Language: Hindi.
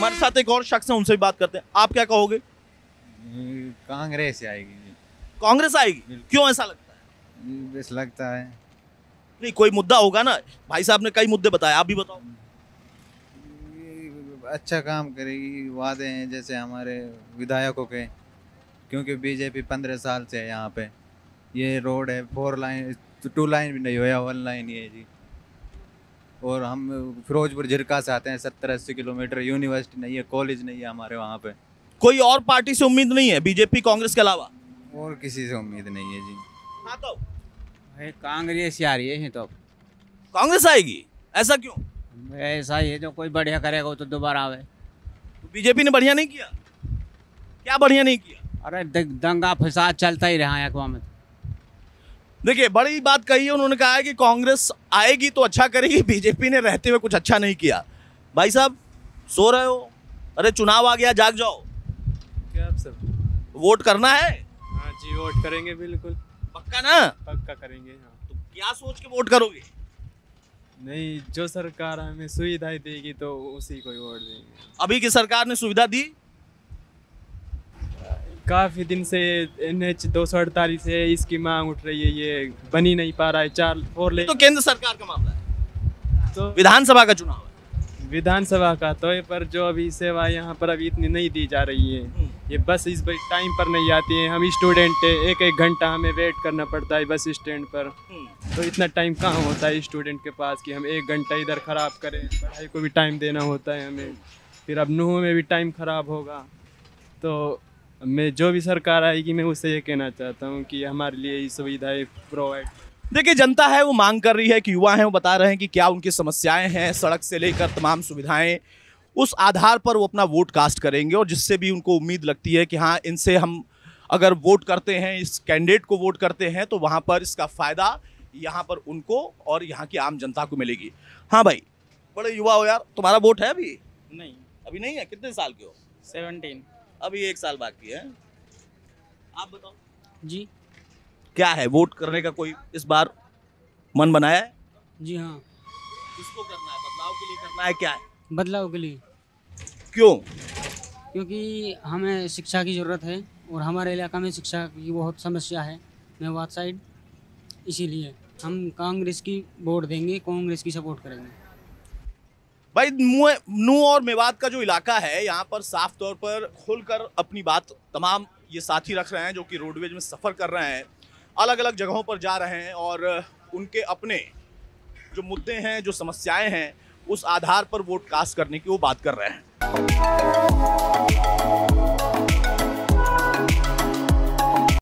हमारे साथ एक और शख्स है, उनसे भी बात करते हैं। आप क्या कहोगे? कांग्रेस आएगी। कांग्रेस आएगी? क्यों ऐसा लगता है? बस लगता है। नहीं, कोई मुद्दा होगा ना। भाई साहब ने कई मुद्दे बताए, आप भी बताओ। अच्छा काम करेगी, वादे हैं जैसे हमारे विधायकों के, क्योंकि बीजेपी 15 साल से है यहाँ पे। ये रोड है 4 लाइन, 2 लाइन भी नहीं हुआ, 1 लाइन ही है जी। और हम फिरोजपुर झिरका से आते हैं, 70-80 किलोमीटर। यूनिवर्सिटी नहीं है, कॉलेज नहीं है हमारे वहाँ पे। कोई और पार्टी से उम्मीद नहीं है बीजेपी कांग्रेस के अलावा? और किसी से उम्मीद नहीं है जी। हाँ, तो कांग्रेस ही आ रही है तो। कांग्रेस आएगी, ऐसा क्यों? ऐसा ही है, जो कोई बढ़िया करेगा वो तो दोबारा आवे। तो बीजेपी ने बढ़िया नहीं किया? क्या बढ़िया नहीं किया? अरे दंगा फसाद चलता ही रहा है अखबार में। देखिए, बड़ी बात कही है उन्होंने। कहा है कि कांग्रेस आएगी तो अच्छा करेगी, बीजेपी ने रहते हुए कुछ अच्छा नहीं किया। भाई साहब, सो रहे हो? अरे चुनाव आ गया, जाग जाओ। क्या आप सब वोट करना है? हाँ जी, वोट करेंगे बिल्कुल। पक्का ना? पक्का करेंगे। हाँ, तो क्या सोच के वोट करोगे? नहीं, जो सरकार हमें सुविधाएं देगी तो उसी को ही वोट देंगे। अभी की सरकार ने सुविधा दी? काफी दिन से NH 248 है, इसकी मांग उठ रही है, ये बन ही नहीं पा रहा है। 4 लेन तो केंद्र सरकार का मामला है, तो विधानसभा का चुनाव है। विधानसभा का तो है, पर जो अभी सेवा यहाँ पर अभी इतनी नहीं दी जा रही है। ये बस इस टाइम पर नहीं आती है। हम स्टूडेंट है, 1-1 घंटा हमें वेट करना पड़ता है बस स्टैंड पर। तो इतना टाइम कहाँ होता है स्टूडेंट के पास कि हम 1 घंटा इधर ख़राब करें। पढ़ाई को भी टाइम देना होता है हमें, फिर अब नूह में भी टाइम ख़राब होगा। तो मैं जो भी सरकार आएगी, मैं उससे ये कहना चाहता हूँ कि हमारे लिए ये सुविधाएं प्रोवाइड। देखिए, जनता है वो मांग कर रही है कि युवा हैं वो बता रहे हैं कि क्या उनकी समस्याएं हैं, सड़क से लेकर तमाम सुविधाएं। उस आधार पर वो अपना वोट कास्ट करेंगे, और जिससे भी उनको उम्मीद लगती है कि हाँ, इनसे हम अगर वोट करते हैं, इस कैंडिडेट को वोट करते हैं, तो वहाँ पर इसका फ़ायदा यहाँ पर उनको और यहाँ की आम जनता को मिलेगी। हाँ भाई, बड़े युवा हो यार, तुम्हारा वोट है अभी? नहीं, अभी नहीं है? कितने साल के हो? 17। अभी 1 साल बाकी है। आप बताओ जी। क्या है, वोट करने का कोई इस बार मन बनाया है? जी हाँ, किसको करना है? बदलाव के लिए करना है? क्या है? बदलाव के लिए। क्यों? क्योंकि हमें शिक्षा की ज़रूरत है और हमारे इलाका में शिक्षा की बहुत समस्या है, मेवात साइड। इसीलिए हम कांग्रेस की वोट देंगे, कांग्रेस की सपोर्ट करेंगे। भाई, नूह और मेवात का जो इलाका है, यहाँ पर साफ तौर पर खुलकर अपनी बात तमाम ये साथी रख रहे हैं जो कि रोडवेज में सफ़र कर रहे हैं, अलग अलग जगहों पर जा रहे हैं, और उनके अपने जो मुद्दे हैं, जो समस्याएं हैं, उस आधार पर वोट कास्ट करने की वो बात कर रहे हैं।